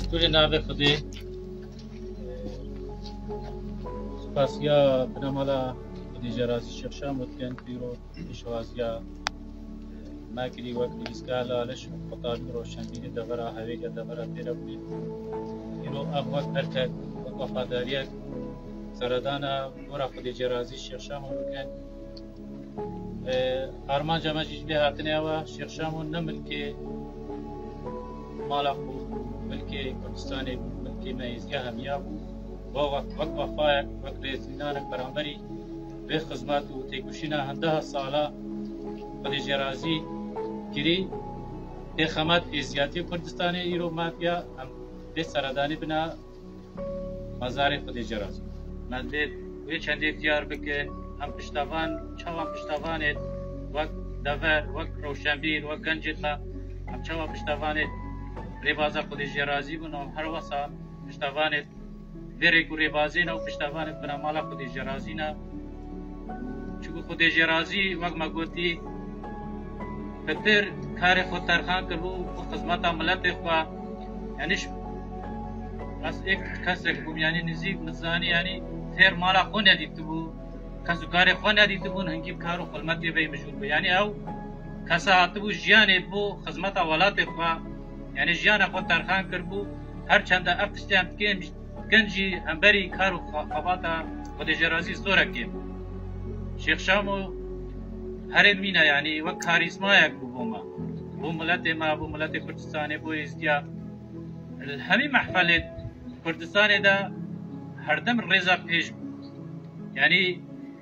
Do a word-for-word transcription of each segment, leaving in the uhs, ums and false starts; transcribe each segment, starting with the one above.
دستور ناوی خودی سپاسیا بنامالا خودی جرازی شیخ شامود کن پیرو پیشوازیا ماکری وقت اسکالا لش خطابی روشنبینی دورا هویل دورا تیرا بود اینو اب وقت ارتک وفاداریک سردانا ورا خودی جرازی شیخ شامود کن آرمان جمع جیجلی هاتنه و شیخ شامود نملکی مالا خو ملکی کردستانی ملکی مایزگاه همیاب و وقت وقت وفای وقت رئیسینان برانبری به خدمات و تکوشینا هنده سالا خودی جرازی گیری تخمات ازیاتی کردستانی ایرو مافیا هم به سردانی بنا مزار خودی جرازی مزید وی چندی اختیار بکن هم پشتوان چوان پشتوانت وقت دور وقت روشنبیر وقت گنجت هم چوان پشتوانت ریبازا خودی جرازی بنام هر وسا پشتوانت ویری کو ریبازی نو پشتوانت بنا مالا خودی جرازی نا چون خودی جرازی وقت مگوتی بتر کار خود ترخان کربو و خدمت عملت خوا یعنیش از ایک کس رکبوم یعنی نزیک مزانی یعنی تر مالا خون ندیت بو کسو کار خون ندیت بو هنگیب کارو خدمتی بی مشغول بو یعنی او کسا آتبو جیان بو خدمت ولات خوا یعنی جیان خود ترخان کربو هر چند افتشتی هم کن گنجی همبری کارو خواتا خود جرازی زوره کن شیخ شامو هر مینا یعنی و کاریزما یک بو ما بو ملت ما بو ملت کردستان بو ازدیا همین محفلت کردستان دا هر دم رضا پیش یعنی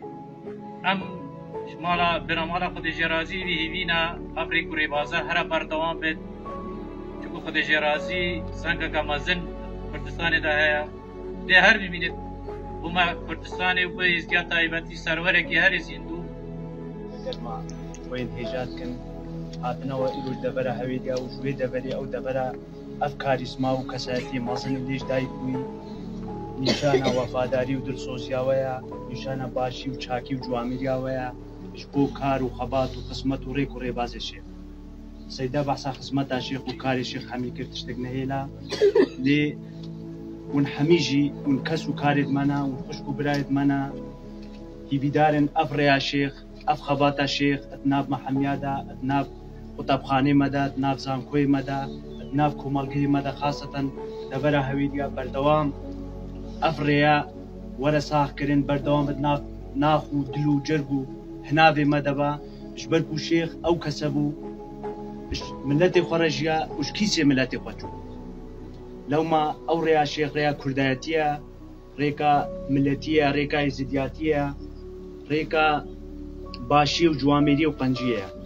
ام مالا برامالا خود جرازی وی وینا افریقا ریبازا هر بردوام بد چون خود جرازی سنگ کامازن کردستان دا ہے ده هر میبینید بو ما کردستان بو ازدیا تایبتی سرور کی هر زندو ما وين هجات كن هاتنا وإلو دبرة هويديا وشوي دبري أو دبرة أفكار اسمه وكساتي مصن ليش دايكوي نشانة وفاداري ودل سوسيا ويا نشانة باشي وشاكي وجواميريا ويا شبو كار وخبات وقسمت وريك وريباز الشيخ سيدا بحثا خسمتا شيخ وكاري الشيخ حمي كرتشتك نهيلا لي ونحميجي ونكسو كارد منا ونخشكو برايد منا يبيدارن أفريا شيخ اف خباتا شيخ اتناب محميادا اتناب قطبخانه مدى اتناب زانكوي مدى اتناب كومالقي مدى خاصة دبرا هويديا بردوام افريا ورا ساخ كرين بردوام اتناب ناخو دلو جربو هنافي مدبا شبركو شيخ او كسبو ملتي خرجيا وش كيسي ملتي خرجو لو ما او ريا شيخ ريا كرداياتيا ريكا ملتيا ريكا ازدياتيا ريكا باشي وجواميري وقنجيه